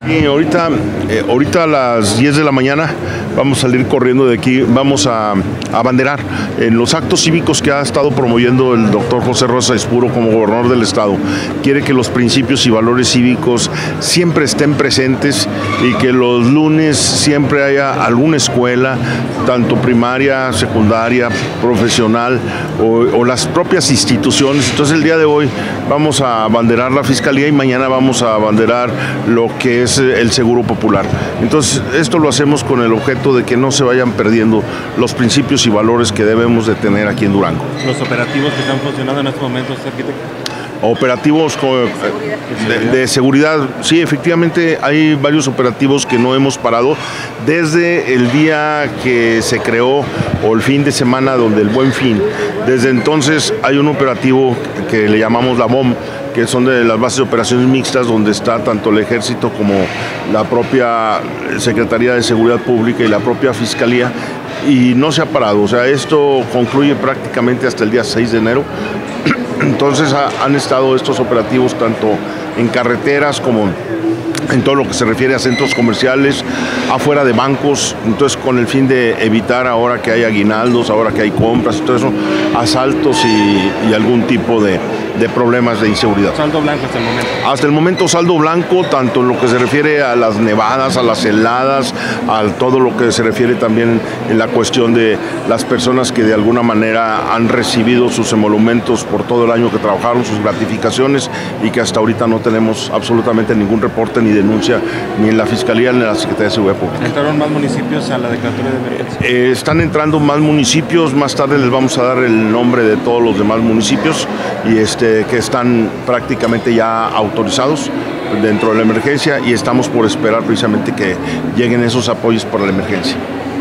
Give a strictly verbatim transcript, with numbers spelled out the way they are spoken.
Y ahorita, eh, ahorita a las diez de la mañana vamos a salir corriendo de aquí, vamos a, a abanderar en los actos cívicos que ha estado promoviendo el doctor José Rosa Aispuro como gobernador del estado. Quiere que los principios y valores cívicos siempre estén presentes y que los lunes siempre haya alguna escuela, tanto primaria, secundaria, profesional o, o las propias instituciones. Entonces el día de hoy vamos a abanderar la Fiscalía y mañana vamos a abanderar lo que es el Seguro Popular. Entonces esto lo hacemos con el objeto de que no se vayan perdiendo los principios y valores que debemos de tener aquí en Durango. Los operativos que están funcionando en estos momentos, arquitecto. Operativos de, de seguridad, sí, efectivamente hay varios operativos que no hemos parado desde el día que se creó o el fin de semana donde el Buen Fin. Desde entonces hay un operativo que le llamamos la B O M, que son de las bases de operaciones mixtas, donde está tanto el Ejército como la propia Secretaría de Seguridad Pública y la propia Fiscalía, y no se ha parado. O sea, esto concluye prácticamente hasta el día seis de enero. Entonces ha, han estado estos operativos tanto en carreteras como en todo lo que se refiere a centros comerciales, afuera de bancos, entonces con el fin de evitar ahora que hay aguinaldos, ahora que hay compras, todo eso, asaltos y, y algún tipo de, de problemas de inseguridad. Saldo blanco hasta el momento. Hasta el momento saldo blanco, tanto en lo que se refiere a las nevadas, a las heladas, a todo lo que se refiere también en la cuestión de las personas que de alguna manera han recibido sus emolumentos por todo el año que trabajaron, sus gratificaciones, y que hasta ahorita no tenemos absolutamente ningún reporte ni denuncia ni en la Fiscalía ni en la Secretaría de Seguridad Pública. ¿Entraron más municipios a la declaratoria de emergencia? Eh, están entrando más municipios, más tarde les vamos a dar el nombre de todos los demás municipios y este, que están prácticamente ya autorizados dentro de la emergencia, y estamos por esperar precisamente que lleguen esos apoyos para la emergencia.